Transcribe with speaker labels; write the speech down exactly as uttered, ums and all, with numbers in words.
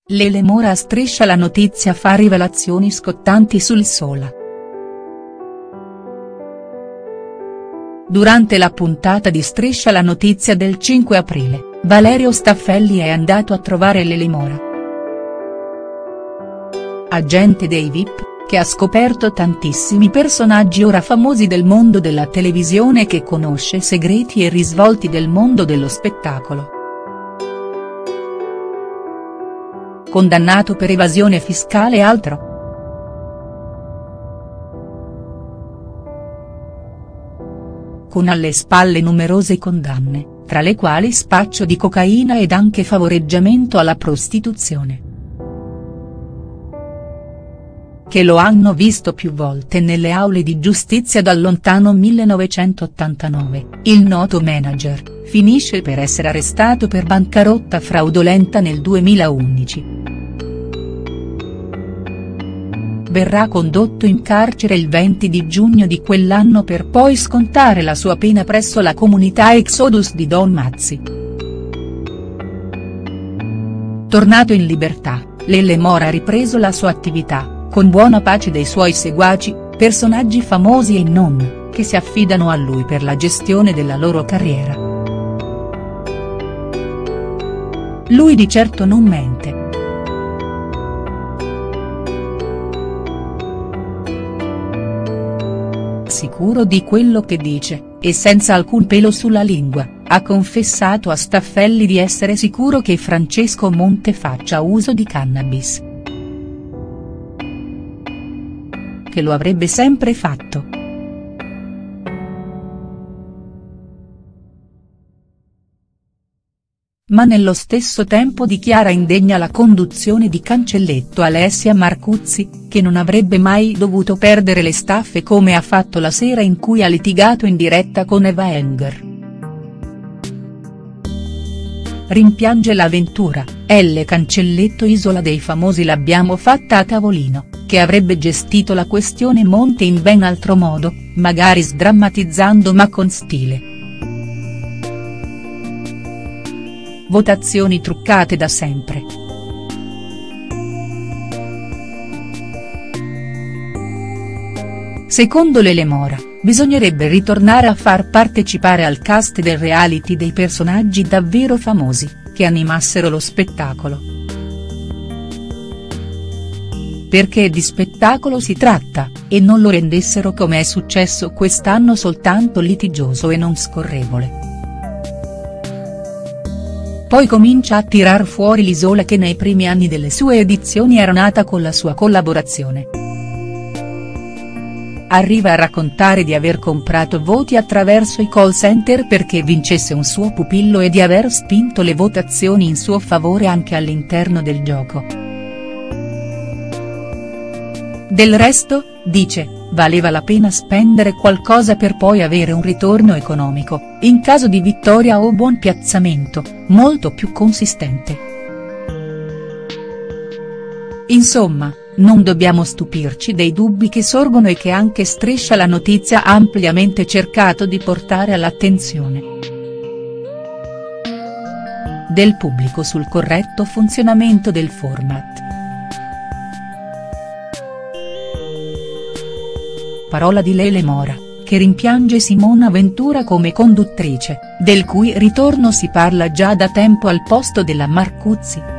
Speaker 1: Lele Mora a Striscia la notizia fa rivelazioni scottanti sul Sola. Durante la puntata di Striscia la notizia del cinque aprile, Valerio Staffelli è andato a trovare Lele Mora, agente dei V I P, che ha scoperto tantissimi personaggi ora famosi del mondo della televisione e che conosce segreti e risvolti del mondo dello spettacolo. Condannato per evasione fiscale e altro. Con alle spalle numerose condanne, tra le quali spaccio di cocaina ed anche favoreggiamento alla prostituzione, che lo hanno visto più volte nelle aule di giustizia dal lontano millenovecentottantanove, il noto manager, finisce per essere arrestato per bancarotta fraudolenta nel duemilaundici. Verrà condotto in carcere il venti di giugno di quell'anno per poi scontare la sua pena presso la comunità Exodus di Don Mazzi. Tornato in libertà, Lele Mora ha ripreso la sua attività, con buona pace dei suoi seguaci, personaggi famosi e non, che si affidano a lui per la gestione della loro carriera. Lui di certo non mente. Sicuro di quello che dice, e senza alcun pelo sulla lingua, ha confessato a Staffelli di essere sicuro che Francesco Monte faccia uso di cannabis, che lo avrebbe sempre fatto. Ma nello stesso tempo dichiara indegna la conduzione di Cancelletto Alessia Marcuzzi, che non avrebbe mai dovuto perdere le staffe come ha fatto la sera in cui ha litigato in diretta con Eva Enger. Rimpiange l'avventura, Elle Cancelletto Isola dei famosi l'abbiamo fatta a tavolino, che avrebbe gestito la questione Monte in ben altro modo, magari sdrammatizzando ma con stile. Votazioni truccate da sempre. Secondo Lele Mora, bisognerebbe ritornare a far partecipare al cast del reality dei personaggi davvero famosi, che animassero lo spettacolo. Perché di spettacolo si tratta, e non lo rendessero come è successo quest'anno soltanto litigioso e non scorrevole. Poi comincia a tirar fuori l'Isola che nei primi anni delle sue edizioni era nata con la sua collaborazione. Arriva a raccontare di aver comprato voti attraverso i call center perché vincesse un suo pupillo e di aver spinto le votazioni in suo favore anche all'interno del gioco. Del resto, dice, valeva la pena spendere qualcosa per poi avere un ritorno economico, in caso di vittoria o buon piazzamento, molto più consistente. Insomma, non dobbiamo stupirci dei dubbi che sorgono e che anche Striscia la notizia ha ampiamente cercato di portare all'attenzione del pubblico sul corretto funzionamento del format. Parola di Lele Mora, che rimpiange Simona Ventura come conduttrice, del cui ritorno si parla già da tempo al posto della Marcuzzi.